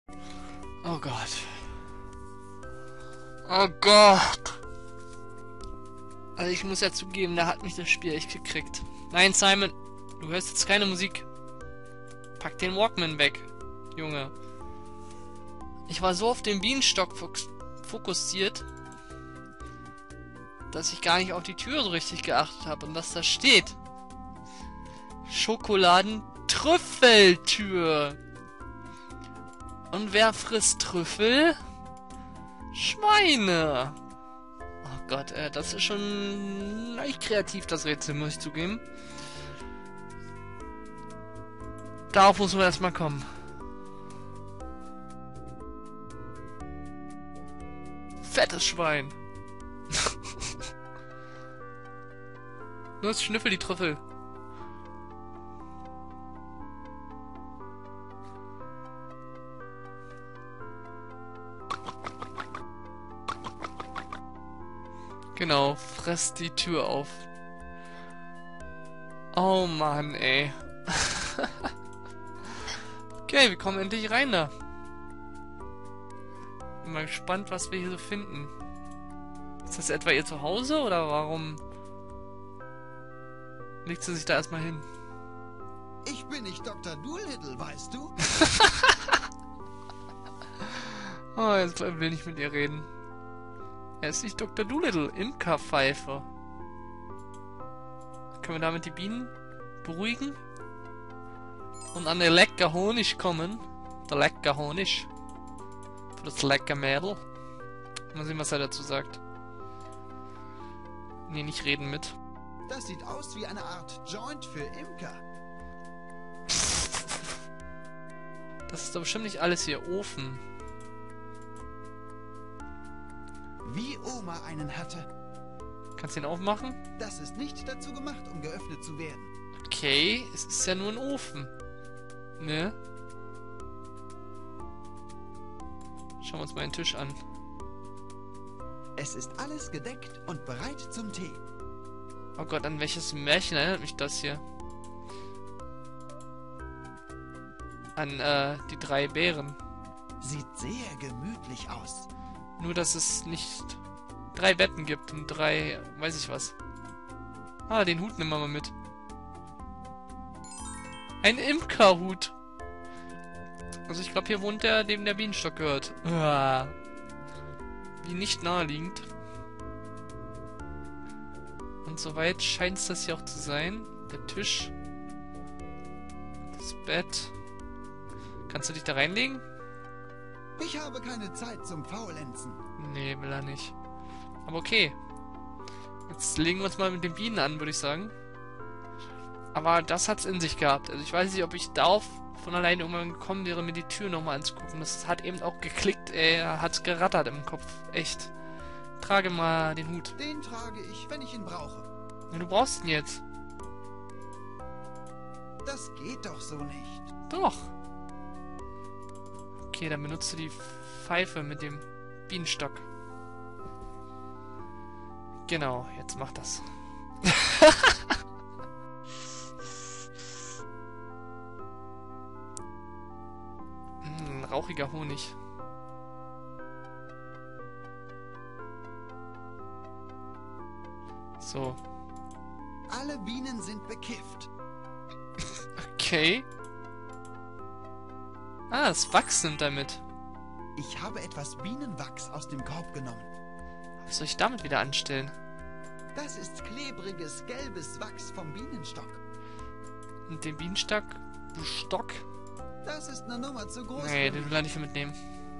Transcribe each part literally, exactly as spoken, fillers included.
Oh Gott. Oh Gott. Also ich muss ja zugeben, da hat mich das Spiel echt gekriegt. Nein, Simon, du hörst jetzt keine Musik. Pack den Walkman weg, Junge. Ich war so auf den Bienenstock fokussiert, dass ich gar nicht auf die Tür so richtig geachtet habe und was da steht. Schokoladentrüffeltür. Und wer frisst Trüffel? Schweine. Oh Gott, äh, das ist schon leicht kreativ, das Rätsel, muss ich zugeben. Darauf muss man erstmal kommen. Fettes Schwein. Los, schnüffel die Trüffel. Genau, fress die Tür auf. Oh Mann, ey. Okay, wir kommen endlich rein da. Bin mal gespannt, was wir hier so finden. Ist das etwa ihr Zuhause oder warum legt sie sich da erstmal hin? Ich bin nicht Doktor Dolittle, weißt du? Oh, jetzt will ich nicht mit ihr reden. Er ist nicht Doktor Dolittle, Imkerpfeife. Können wir damit die Bienen beruhigen? Und an den lecker Honig kommen. Der lecker Honig. Für das lecker Mädel. Mal sehen, was er dazu sagt. Nee, nicht reden mit. Das sieht aus wie eine Art Joint für Imker. Das ist doch bestimmt nicht alles hier. Ofen. Wie Oma einen hatte. Kannst du ihn aufmachen? Das ist nicht dazu gemacht, um geöffnet zu werden. Okay, es ist ja nur ein Ofen. Ne? Schauen wir uns mal den Tisch an. Es ist alles gedeckt und bereit zum Tee. Oh Gott, an welches Märchen erinnert mich das hier? An, äh, die drei Bären. Sieht sehr gemütlich aus. Nur, dass es nicht drei Betten gibt und drei, weiß ich was. Ah, den Hut nehmen wir mal mit. Ein Imkerhut. Also ich glaube, hier wohnt der, dem der Bienenstock gehört. Uah. Wie nicht naheliegend. Und soweit scheint es das hier auch zu sein. Der Tisch. Das Bett. Kannst du dich da reinlegen? Ich habe keine Zeit zum Faulenzen. Nee, will er nicht. Aber okay. Jetzt legen wir uns mal mit den Bienen an, würde ich sagen. Aber das hat's in sich gehabt. Also ich weiß nicht, ob ich darauf von alleine irgendwann gekommen wäre, mir die Tür nochmal anzugucken. Das hat eben auch geklickt, ey. Hat's gerattert im Kopf. Echt. Trage mal den Hut. Den trage ich, wenn ich ihn brauche. Ja, du brauchst ihn jetzt. Das geht doch so nicht. Doch. Okay, dann benutze die Pfeife mit dem Bienenstock. Genau, jetzt mach das. mm, rauchiger Honig. So. Alle Bienen sind bekifft. Okay. Ah, das Wachs nimmt damit. Ich habe etwas Bienenwachs aus dem Korb genommen. Was soll ich damit wieder anstellen? Das ist klebriges, gelbes Wachs vom Bienenstock. Und den Bienenstock? Du Stock? Das ist eine Nummer zu groß. Nee, für den mich. will er nicht mitnehmen.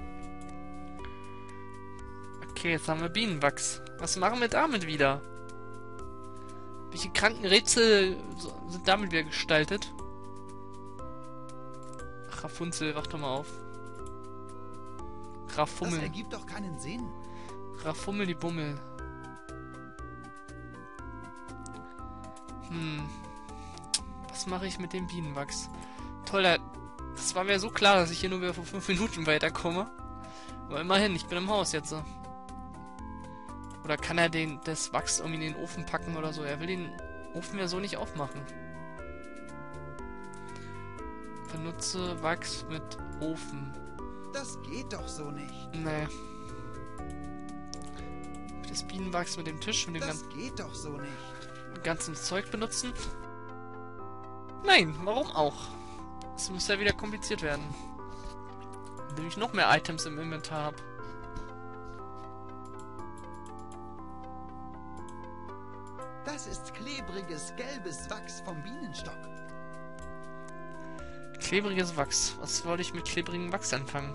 Okay, jetzt haben wir Bienenwachs. Was machen wir damit wieder? Welche kranken Rätsel sind damit wieder gestaltet? Ach, Rapunzel, wach doch mal auf. Das Rafummel. ergibt doch keinen Sinn. Rafummel die Bummel. Hm. Was mache ich mit dem Bienenwachs? Toll, da- das war mir so klar, dass ich hier nur wieder vor fünf Minuten weiterkomme. Aber immerhin, ich bin im Haus jetzt so. Oder kann er den, das Wachs irgendwie in den Ofen packen oder so? Er will den Ofen ja so nicht aufmachen. Benutze Wachs mit Ofen. Das geht doch so nicht. Nee. Das Bienenwachs mit dem Tisch und dem Das ganzen, geht doch so nicht. ganzen Zeug benutzen? Nein, warum auch? Es muss ja wieder kompliziert werden. Indem ich noch mehr Items im Inventar habe. Das ist klebriges, gelbes Wachs vom Bienenstock. Klebriges Wachs. Was wollte ich mit klebrigem Wachs anfangen?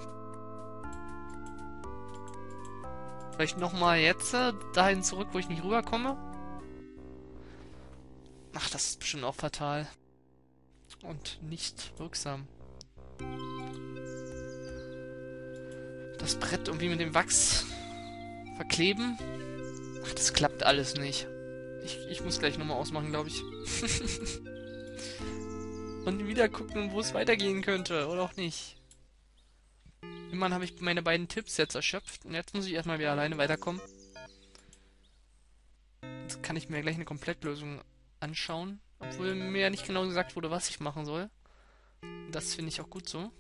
Vielleicht nochmal jetzt äh, dahin zurück, wo ich nicht rüberkomme? Ach, das ist bestimmt auch fatal. Und nicht wirksam. Das Brett irgendwie mit dem Wachs verkleben? Ach, das klappt alles nicht. Ich, ich muss gleich nochmal ausmachen, glaube ich. Und wieder gucken, wo es weitergehen könnte. Oder auch nicht. Immerhin habe ich meine beiden Tipps jetzt erschöpft. Und jetzt muss ich erstmal wieder alleine weiterkommen. Jetzt kann ich mir gleich eine Komplettlösung anschauen. Obwohl mir ja nicht genau gesagt wurde, was ich machen soll. Das finde ich auch gut so.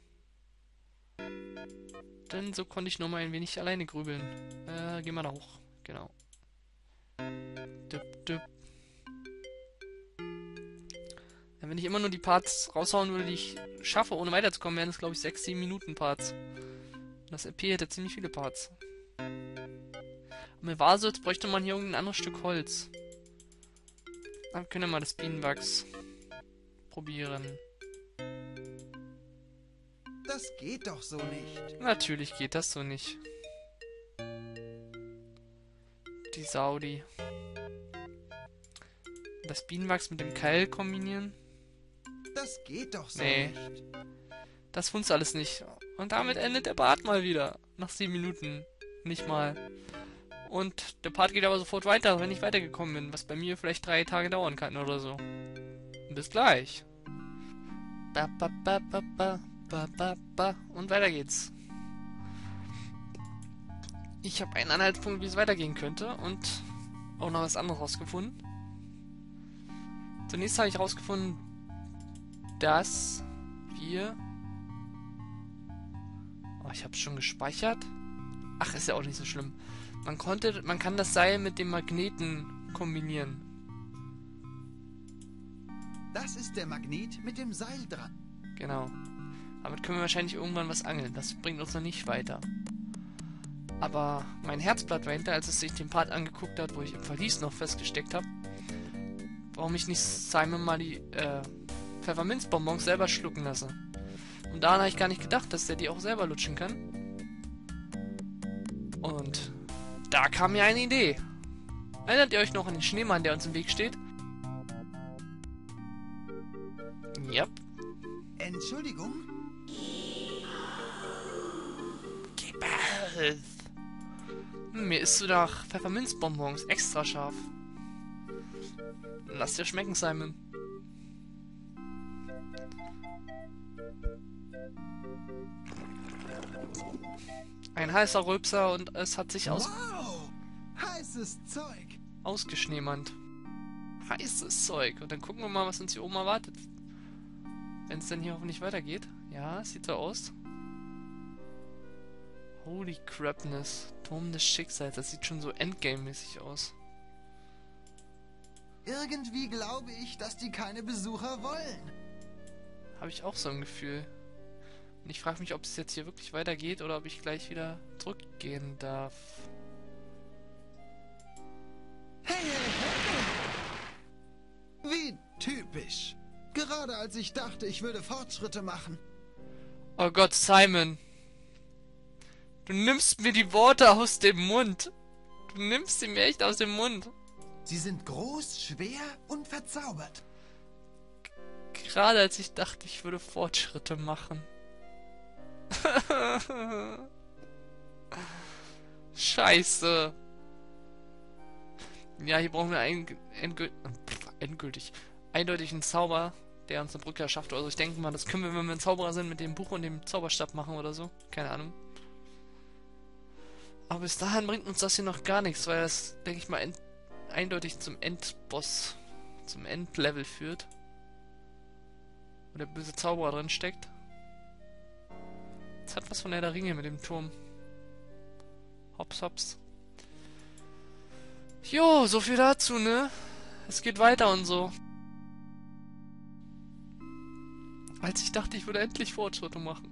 Denn so konnte ich nur mal ein wenig alleine grübeln. Äh, gehen wir da hoch. Genau. Düpp, düpp. Ja, wenn ich immer nur die Parts raushauen würde, die ich schaffe, ohne weiterzukommen, wären es, glaube ich, sechs, sieben Minuten Parts. Und das E P hätte ziemlich viele Parts. Und mir war so, jetzt bräuchte man hier irgendein anderes Stück Holz. Dann können wir mal das Bienenwachs probieren. Das geht doch so nicht. Natürlich geht das so nicht. Die Saudi. Das Bienenwachs mit dem Keil kombinieren? Das geht doch so Nee. nicht. Das funzt alles nicht. Und damit endet der Part mal wieder. Nach sieben Minuten. Nicht mal. Und der Part geht aber sofort weiter, wenn ich weitergekommen bin. Was bei mir vielleicht drei Tage dauern kann oder so. Bis gleich. Ba, ba, ba, ba, ba, ba, ba, ba. Und weiter geht's. Ich habe einen Anhaltspunkt, wie es weitergehen könnte. Und auch noch was anderes rausgefunden. Zunächst habe ich rausgefunden, dass wir... Oh, ich habe es schon gespeichert. Ach, ist ja auch nicht so schlimm. Man konnte, man kann das Seil mit dem Magneten kombinieren. Das ist der Magnet mit dem Seil dran. Genau. Damit können wir wahrscheinlich irgendwann was angeln. Das bringt uns noch nicht weiter. Aber mein Herzblatt war hinter, als es sich den Part angeguckt hat, wo ich im Verlies noch festgesteckt habe, warum ich nicht Simon mal die äh, Pfefferminzbonbons selber schlucken lasse. Und daran habe ich gar nicht gedacht, dass der die auch selber lutschen kann. Und da kam mir eine Idee. Erinnert ihr euch noch an den Schneemann, der uns im Weg steht? Yep. Entschuldigung? Gib es. Hm, mir isst du nach Pfefferminzbonbons extra scharf. Lass dir schmecken, Simon. Ein heißer Rülpser und es hat sich aus Wow! Heißes Zeug! ausgeschneemannt. Heißes Zeug. Und dann gucken wir mal, was uns hier oben erwartet. Wenn es denn hier hoffentlich weitergeht. Ja, sieht so aus. Holy crapness. Turm des Schicksals. Das sieht schon so Endgame-mäßig aus. Irgendwie glaube ich, dass die keine Besucher wollen. Habe ich auch so ein Gefühl. Und ich frage mich, ob es jetzt hier wirklich weitergeht oder ob ich gleich wieder zurückgehen darf. Hey, hey, hey! Wie typisch. Gerade als ich dachte, ich würde Fortschritte machen. Oh Gott, Simon. Du nimmst mir die Worte aus dem Mund. Du nimmst sie mir echt aus dem Mund. Sie sind groß, schwer und verzaubert. Gerade als ich dachte, ich würde Fortschritte machen. Scheiße. Ja, hier brauchen wir einen endgül endgültig eindeutig einen Zauber, der uns eine Brücke erschafft. Also ich denke mal, das können wir, wenn wir ein Zauberer sind, mit dem Buch und dem Zauberstab machen oder so. Keine Ahnung. Aber bis dahin bringt uns das hier noch gar nichts, weil das, denke ich mal, end eindeutig zum Endboss, zum Endlevel führt. Wo der böse Zauberer drin steckt. Es hat was von Herr der Ringe mit dem Turm. Hops, hops. Jo, so viel dazu, ne? Es geht weiter und so. Als ich dachte, ich würde endlich Fortschritte machen.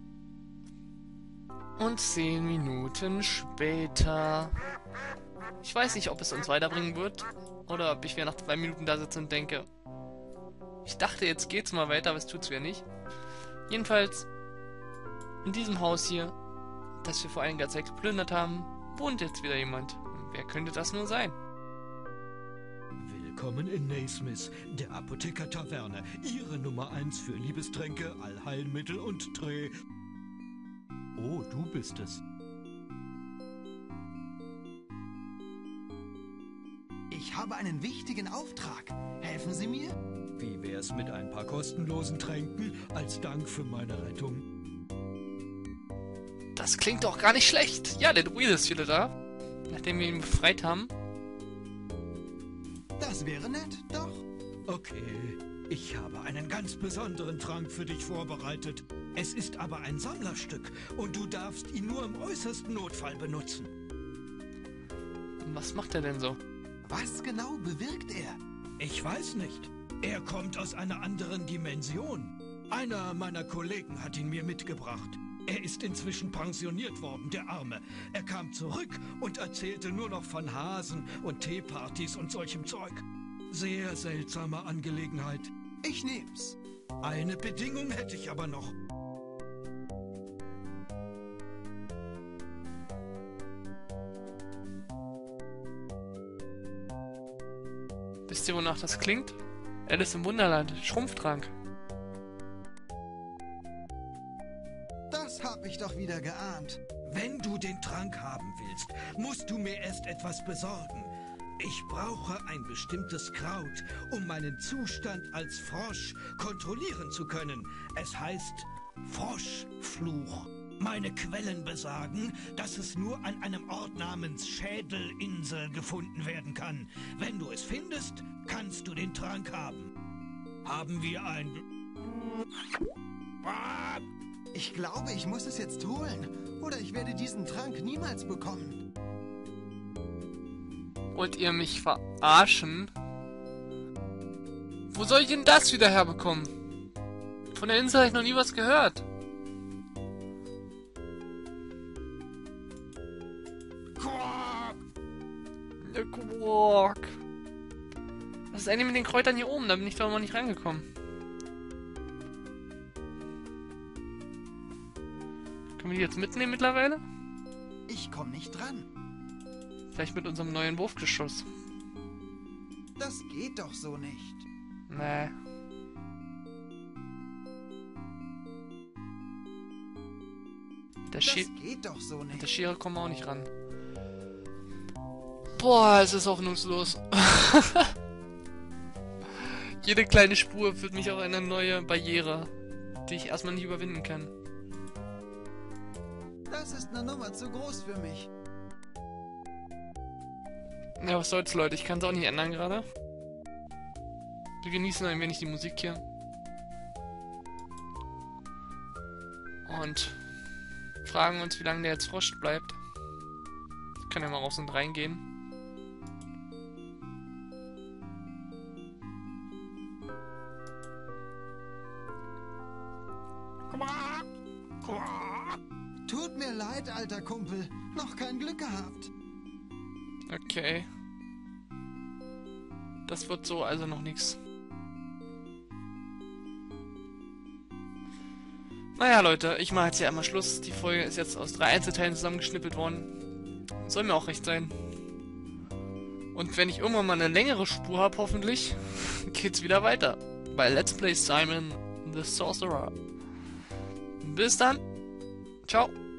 Und zehn Minuten später. Ich weiß nicht, ob es uns weiterbringen wird. Oder ob ich wieder nach zwei Minuten da sitze und denke, ich dachte, jetzt geht's mal weiter, aber es tut's wieder nicht. Jedenfalls, in diesem Haus hier, das wir vor einiger Zeit geplündert haben, wohnt jetzt wieder jemand. Wer könnte das nur sein? Willkommen in Naismith, der Apotheker-Taverne. Ihre Nummer eins für Liebestränke, Allheilmittel und Dreh. Oh, du bist es. Ich habe einen wichtigen Auftrag. Helfen Sie mir? Wie wär's mit ein paar kostenlosen Tränken als Dank für meine Rettung? Das klingt doch gar nicht schlecht. Ja, der Druide ist wieder da. Nachdem wir ihn befreit haben. Das wäre nett, doch. Okay, ich habe einen ganz besonderen Trank für dich vorbereitet. Es ist aber ein Sammlerstück und du darfst ihn nur im äußersten Notfall benutzen. Was macht er denn so? Was genau bewirkt er? Ich weiß nicht. Er kommt aus einer anderen Dimension. Einer meiner Kollegen hat ihn mir mitgebracht. Er ist inzwischen pensioniert worden, der Arme. Er kam zurück und erzählte nur noch von Hasen und Teepartys und solchem Zeug. Sehr seltsame Angelegenheit. Ich nehm's. Eine Bedingung hätte ich aber noch. Wisst ihr, wonach das klingt? Alice im Wunderland. Schrumpftrank. Das hab ich doch wieder geahnt. Wenn du den Trank haben willst, musst du mir erst etwas besorgen. Ich brauche ein bestimmtes Kraut, um meinen Zustand als Frosch kontrollieren zu können. Es heißt Froschfluch. Meine Quellen besagen, dass es nur an einem Ort namens Schädelinsel gefunden werden kann. Wenn du es findest, kannst du den Trank haben. Haben wir ein... Ich glaube, ich muss es jetzt holen. Oder ich werde diesen Trank niemals bekommen. Wollt ihr mich verarschen? Wo soll ich denn das wieder herbekommen? Von der Insel habe ich noch nie was gehört. Der Quark. Was ist eigentlich mit den Kräutern hier oben? Da bin ich doch mal nicht rangekommen. Können wir die jetzt mitnehmen mittlerweile? Ich komme nicht dran. Vielleicht mit unserem neuen Wurfgeschoss. Das geht doch so nicht. Nee. Der Das Schi geht doch so mit der nicht. Schere kommen wir auch nicht ran. Boah, es ist hoffnungslos. Jede kleine Spur führt mich auf eine neue Barriere, die ich erstmal nicht überwinden kann. Das ist eine Nummer zu groß für mich. Ja, was soll's, Leute. Ich kann es auch nicht ändern gerade. Wir genießen ein wenig die Musik hier. Und fragen uns, wie lange der jetzt Frosch bleibt. Ich kann ja mal raus und reingehen. Tut mir leid, alter Kumpel. Noch kein Glück gehabt. Okay. Das wird so also noch nichts. Naja, Leute, ich mache jetzt hier einmal Schluss. Die Folge ist jetzt aus drei Einzelteilen zusammengeschnippelt worden. Soll mir auch recht sein. Und wenn ich irgendwann mal eine längere Spur habe, hoffentlich, geht's wieder weiter. Bei Let's Play Simon the Sorcerer. Bis dann. Ciao.